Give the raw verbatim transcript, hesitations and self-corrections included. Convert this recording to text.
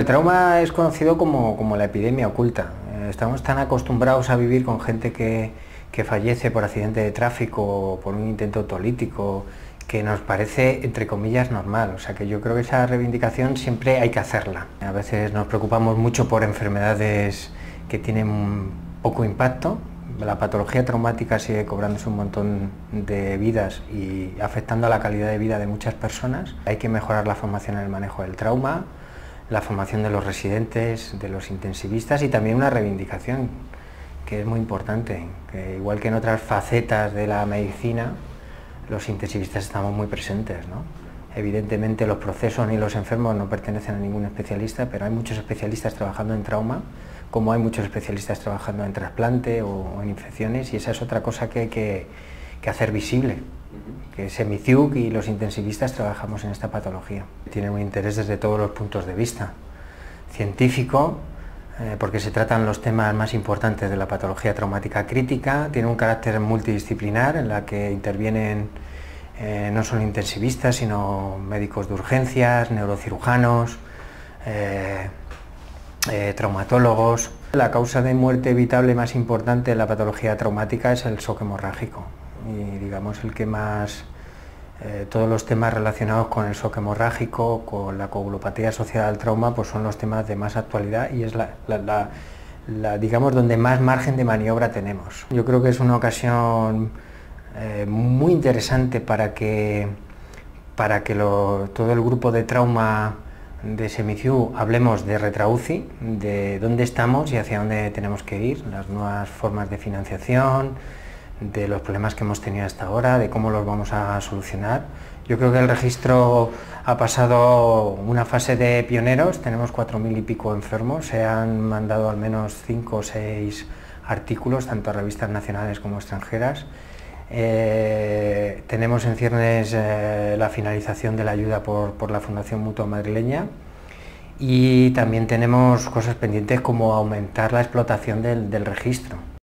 trauma es conocido como, como la epidemia oculta. Estamos tan acostumbrados a vivir con gente que, que fallece por accidente de tráfico o por un intento autolítico, que nos parece, entre comillas, normal. O sea que yo creo que esa reivindicación siempre hay que hacerla. A veces nos preocupamos mucho por enfermedades que tienen poco impacto. La patología traumática sigue cobrándose un montón de vidas y afectando a la calidad de vida de muchas personas. Hay que mejorar la formación en el manejo del trauma, la formación de los residentes, de los intensivistas y también una reivindicación que es muy importante, que igual que en otras facetas de la medicina, los intensivistas estamos muy presentes, ¿no? Evidentemente los procesos ni los enfermos no pertenecen a ningún especialista, pero hay muchos especialistas trabajando en trauma, como hay muchos especialistas trabajando en trasplante o, o en infecciones, y esa es otra cosa que hay que, que hacer visible, que SEMICIUC y los intensivistas trabajamos en esta patología. Tiene un interés desde todos los puntos de vista, científico, eh, porque se tratan los temas más importantes de la patología traumática crítica, tiene un carácter multidisciplinar en la que intervienen eh, no solo intensivistas, sino médicos de urgencias, neurocirujanos, eh, eh, traumatólogos. La causa de muerte evitable más importante en la patología traumática es el shock hemorrágico y digamos el que más, eh, todos los temas relacionados con el shock hemorrágico, con la coagulopatía asociada al trauma, pues son los temas de más actualidad y es la, la, la, la digamos donde más margen de maniobra tenemos. Yo creo que es una ocasión eh, muy interesante para que, para que lo, todo el grupo de trauma de SEMICIUC hablemos de RetraUCI, de dónde estamos y hacia dónde tenemos que ir, las nuevas formas de financiación, de los problemas que hemos tenido hasta ahora, de cómo los vamos a solucionar. Yo creo que el registro ha pasado una fase de pioneros, tenemos cuatro mil y pico enfermos, se han mandado al menos cinco o seis artículos, tanto a revistas nacionales como extranjeras. Eh, tenemos en ciernes eh, la finalización de la ayuda por, por la Fundación Mutua Madrileña y también tenemos cosas pendientes como aumentar la explotación del, del registro.